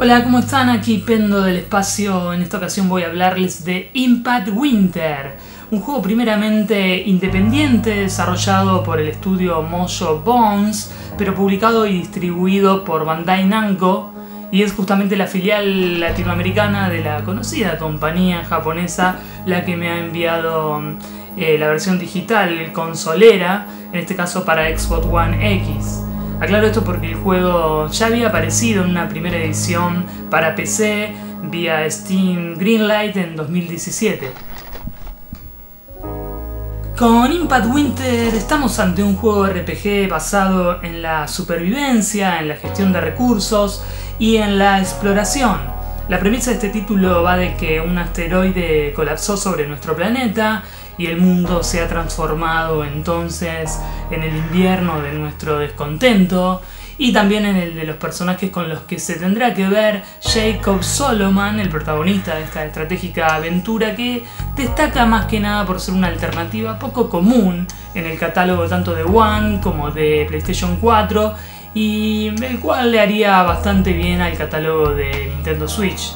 Hola, ¿cómo están? Aquí Pendo del Espacio. En esta ocasión voy a hablarles de Impact Winter, un juego primeramente independiente desarrollado por el estudio Mojo Bones, pero publicado y distribuido por Bandai Namco, y es justamente la filial latinoamericana de la conocida compañía japonesa la que me ha enviado la versión digital consolera, en este caso para Xbox One X. Aclaro esto porque el juego ya había aparecido en una primera edición para PC vía Steam Greenlight en 2017. Con Impact Winter estamos ante un juego RPG basado en la supervivencia, en la gestión de recursos y en la exploración. La premisa de este título va de que un asteroide colapsó sobre nuestro planeta y el mundo se ha transformado entonces en el invierno de nuestro descontento y también en el de los personajes con los que se tendrá que ver Jacob Solomon, el protagonista de esta estratégica aventura que destaca más que nada por ser una alternativa poco común en el catálogo tanto de One como de PlayStation 4 y el cual le haría bastante bien al catálogo de Nintendo Switch.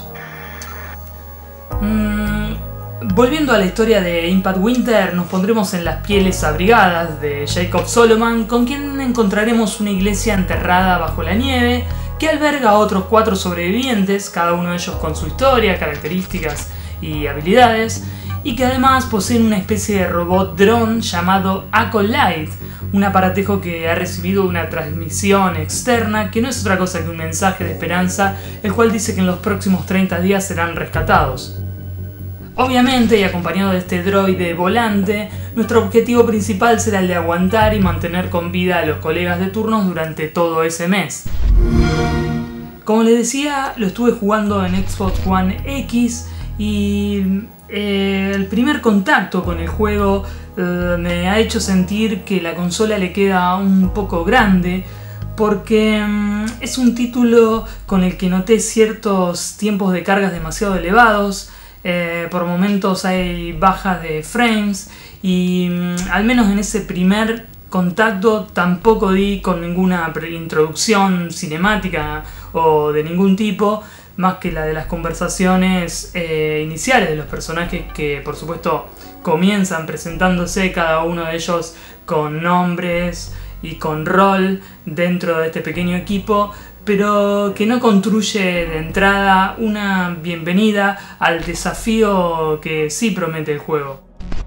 Volviendo a la historia de Impact Winter, nos pondremos en las pieles abrigadas de Jacob Solomon, con quien encontraremos una iglesia enterrada bajo la nieve que alberga a otros 4 sobrevivientes, cada uno de ellos con su historia, características y habilidades, y que además poseen una especie de robot dron llamado Acolyte, un aparatejo que ha recibido una transmisión externa que no es otra cosa que un mensaje de esperanza, el cual dice que en los próximos 30 días serán rescatados. Obviamente, y acompañado de este droide volante, nuestro objetivo principal será el de aguantar y mantener con vida a los colegas de turnos durante todo ese mes. Como les decía, lo estuve jugando en Xbox One X y el primer contacto con el juego me ha hecho sentir que la consola le queda un poco grande, porque es un título con el que noté ciertos tiempos de cargas demasiado elevados. Por momentos hay bajas de frames y al menos en ese primer contacto tampoco di con ninguna introducción cinemática o de ningún tipo, más que la de las conversaciones iniciales de los personajes que por supuesto comienzan presentándose cada uno de ellos con nombres y con rol dentro de este pequeño equipo, pero que no construye de entrada una bienvenida al desafío que sí promete el juego.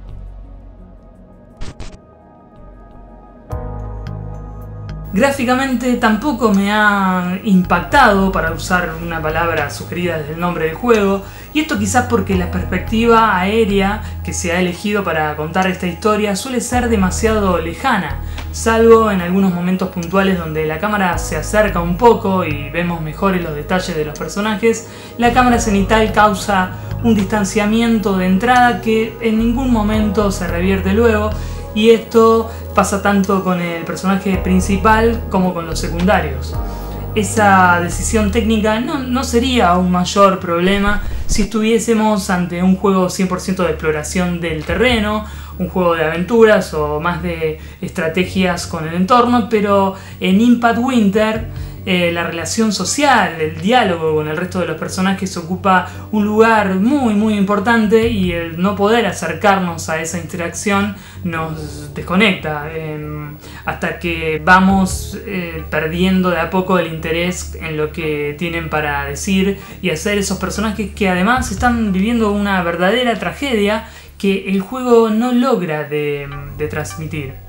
Gráficamente tampoco me ha impactado, para usar una palabra sugerida desde el nombre del juego, y esto quizás porque la perspectiva aérea que se ha elegido para contar esta historia suele ser demasiado lejana, salvo en algunos momentos puntuales donde la cámara se acerca un poco y vemos mejores los detalles de los personajes. La cámara cenital causa un distanciamiento de entrada que en ningún momento se revierte luego, y esto pasa tanto con el personaje principal como con los secundarios. Esa decisión técnica no sería un mayor problema si estuviésemos ante un juego 100% de exploración del terreno, un juego de aventuras o más de estrategias con el entorno, pero en Impact Winter la relación social, el diálogo con el resto de los personajes ocupa un lugar muy importante, y el no poder acercarnos a esa interacción nos desconecta hasta que vamos perdiendo de a poco el interés en lo que tienen para decir y hacer esos personajes que además están viviendo una verdadera tragedia que el juego no logra de transmitir.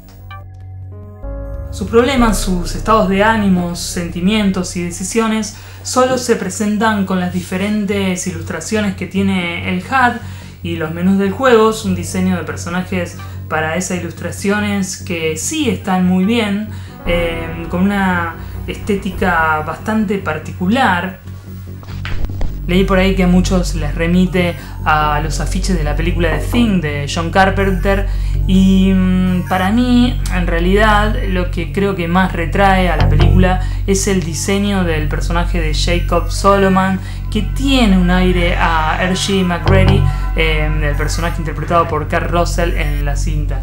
Sus problemas, sus estados de ánimos, sentimientos y decisiones solo se presentan con las diferentes ilustraciones que tiene el HUD y los menús del juego. Es un diseño de personajes para esas ilustraciones que sí están muy bien, con una estética bastante particular. Leí por ahí que a muchos les remite a los afiches de la película The Thing de John Carpenter, y para mí en realidad lo que creo que más retrae a la película es el diseño del personaje de Jacob Solomon, que tiene un aire a R.G. McGrady, el personaje interpretado por Kurt Russell en la cinta.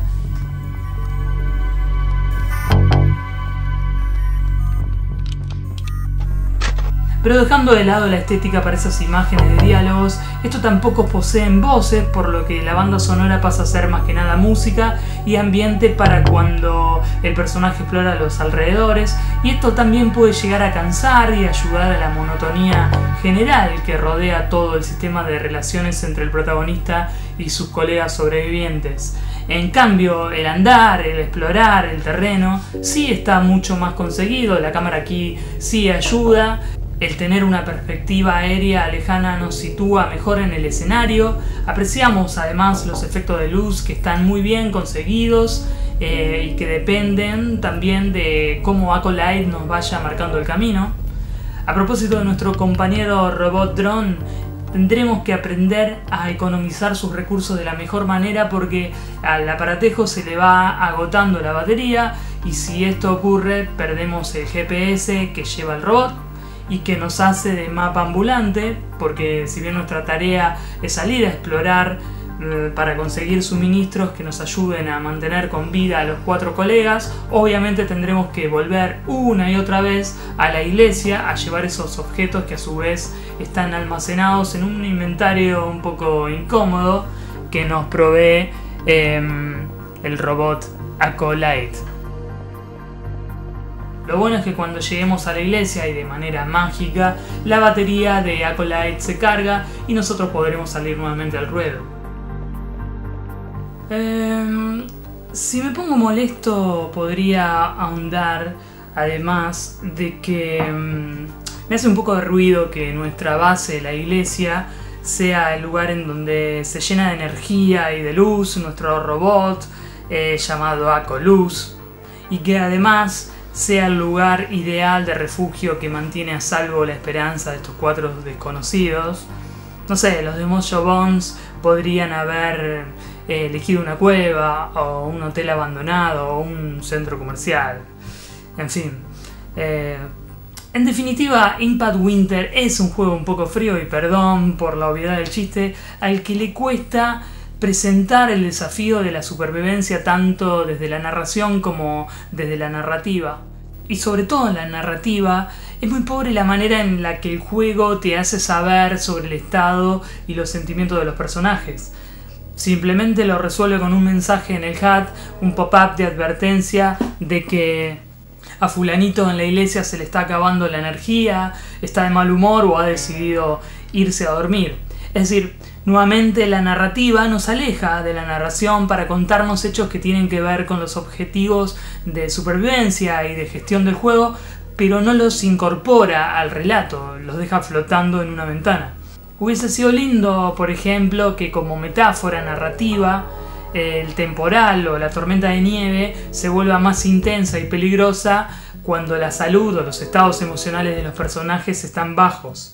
Pero dejando de lado la estética para esas imágenes de diálogos, estos tampoco poseen voces, por lo que la banda sonora pasa a ser más que nada música y ambiente para cuando el personaje explora los alrededores, y esto también puede llegar a cansar y ayudar a la monotonía general que rodea todo el sistema de relaciones entre el protagonista y sus colegas sobrevivientes. En cambio, el andar, el explorar el terreno, sí está mucho más conseguido, la cámara aquí sí ayuda. El tener una perspectiva aérea lejana nos sitúa mejor en el escenario. Apreciamos además los efectos de luz que están muy bien conseguidos y que dependen también de cómo Acolyte nos vaya marcando el camino. A propósito de nuestro compañero robot drone, tendremos que aprender a economizar sus recursos de la mejor manera porque al aparatejo se le va agotando la batería, y si esto ocurre perdemos el GPS que lleva el robot y que nos hace de mapa ambulante, porque si bien nuestra tarea es salir a explorar para conseguir suministros que nos ayuden a mantener con vida a los 4 colegas, obviamente tendremos que volver una y otra vez a la iglesia a llevar esos objetos que a su vez están almacenados en un inventario un poco incómodo que nos provee el robot Acolyte. Lo bueno es que cuando lleguemos a la iglesia y de manera mágica, la batería de Acolyte se carga y nosotros podremos salir nuevamente al ruedo. Si me pongo molesto podría ahondar, además de que me hace un poco de ruido que nuestra base, la iglesia, sea el lugar en donde se llena de energía y de luz nuestro robot llamado Acoluz, y que además sea el lugar ideal de refugio que mantiene a salvo la esperanza de estos 4 desconocidos. No sé, los de Mojo Bones podrían haber elegido una cueva o un hotel abandonado o un centro comercial. En fin. En definitiva, Impact Winter es un juego un poco frío, y perdón por la obviedad del chiste, al que le cuesta presentar el desafío de la supervivencia tanto desde la narración como desde la narrativa. Y sobre todo en la narrativa, es muy pobre la manera en la que el juego te hace saber sobre el estado y los sentimientos de los personajes. Simplemente lo resuelve con un mensaje en el HUD, un pop-up de advertencia de que a fulanito en la iglesia se le está acabando la energía, está de mal humor o ha decidido irse a dormir. Es decir, nuevamente la narrativa nos aleja de la narración para contarnos hechos que tienen que ver con los objetivos de supervivencia y de gestión del juego, pero no los incorpora al relato, los deja flotando en una ventana. Hubiese sido lindo, por ejemplo, que como metáfora narrativa el temporal o la tormenta de nieve se vuelva más intensa y peligrosa cuando la salud o los estados emocionales de los personajes están bajos.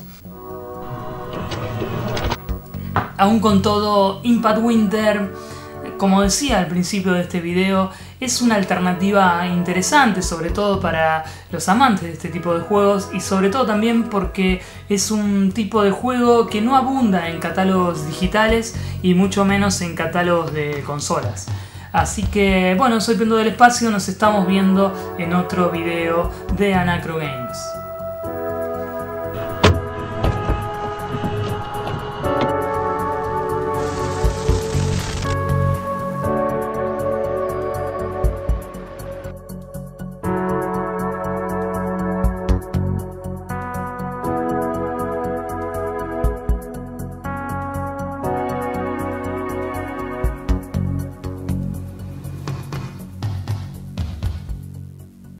Aún con todo, Impact Winter, como decía al principio de este video, es una alternativa interesante, sobre todo para los amantes de este tipo de juegos, y sobre todo también porque es un tipo de juego que no abunda en catálogos digitales y mucho menos en catálogos de consolas. Así que bueno, soy Pendo del Espacio, nos estamos viendo en otro video de Anacro Games.